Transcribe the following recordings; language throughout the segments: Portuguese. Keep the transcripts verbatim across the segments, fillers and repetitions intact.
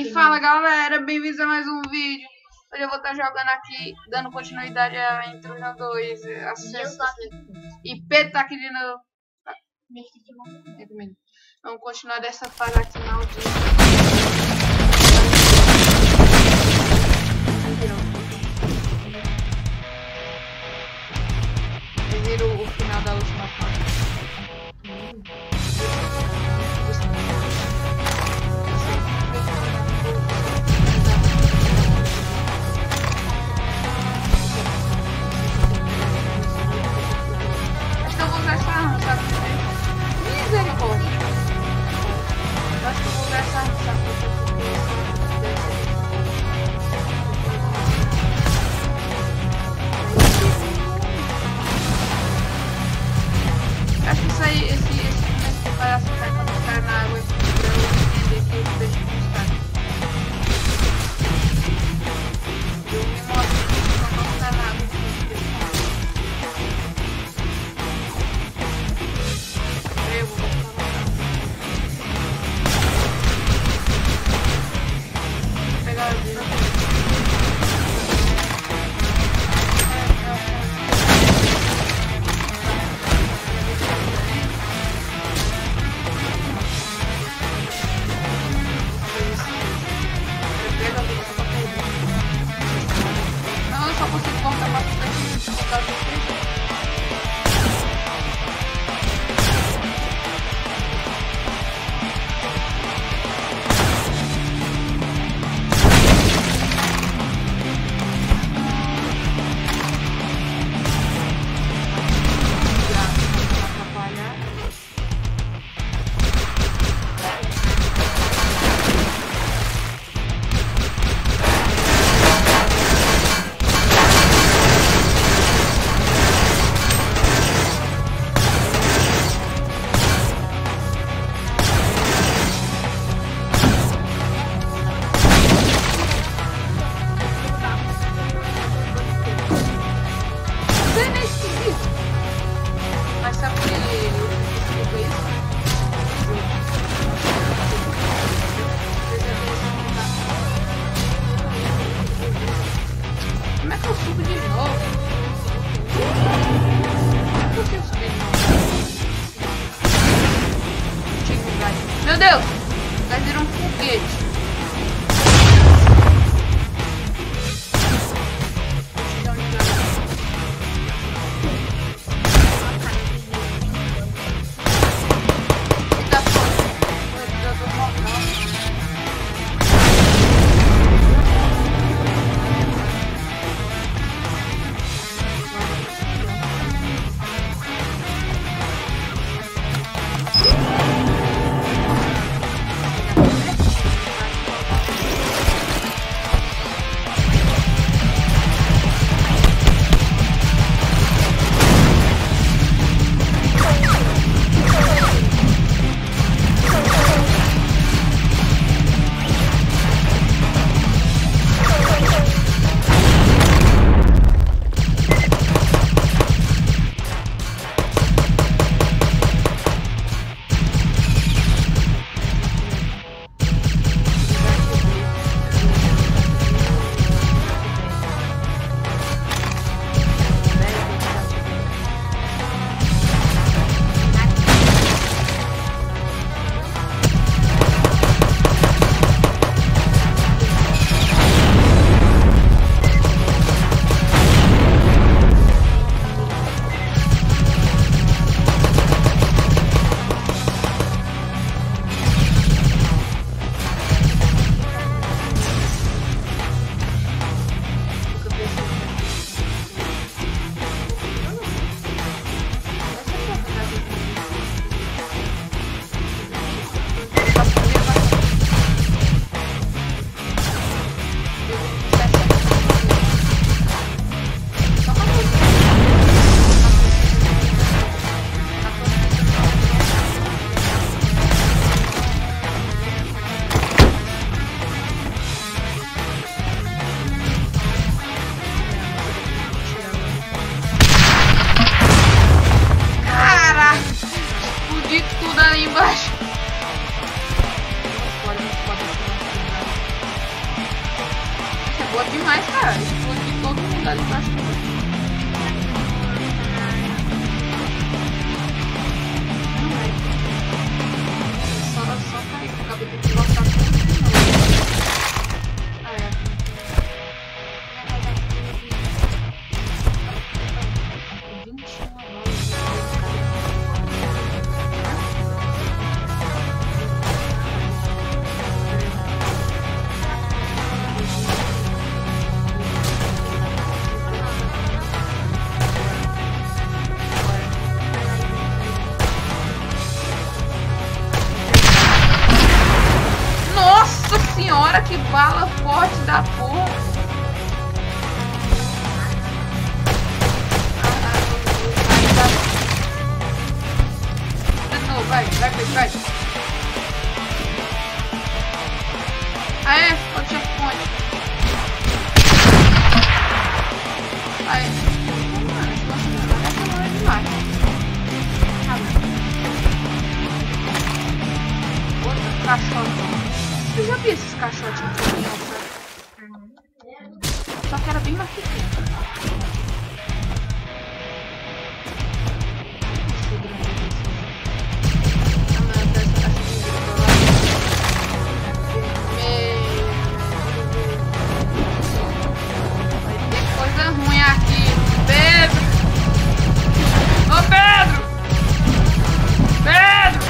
E fala galera, bem-vindos a mais um vídeo. Hoje eu vou estar jogando aqui, dando continuidade a Intrusion dois. Acesso. E Pedro tá aqui de novo. Vamos continuar dessa fase aqui maldita. Vocês viram o final da última fase? Acho que eu vou usar essa arma, sabe? Misericórdia. Eu acho que eu vou usar essa arma, sabe? Acho que isso aí, esse, esse começo de palhaço vai quando ficar na água pra eu entender que os peixes não estão. Eu me mostro quando não ficar na água. Eu vou pegar a vida. Não, eu só consigo voltar pra frente por causa do peixe. Como é que eu subo de novo? Por que eu subi de novo? Meu Deus! Vai virar um foguete. tudo ali embaixo. Pode, pode acho que não. Não é. Só, só caiu. Acabei de colocar tudo de novo. Ah, é. vinte e um agora. Nossa senhora, que bala forte da porra! De novo, vai, vai, vai, vai. Aê, ficou checkpoint. Aê. Mano, esse negócio não é demais. Outro cachorro. Eu já vi esses caixotes aqui, só que era bem mais pequeno. Vai ter coisa ruim aqui. Pedro! Ô Pedro! Pedro!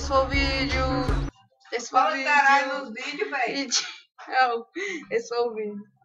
esse foi o vídeo. Esse foi o Fala vídeo. caralho nos vídeos, velho. Não, esse foi o vídeo.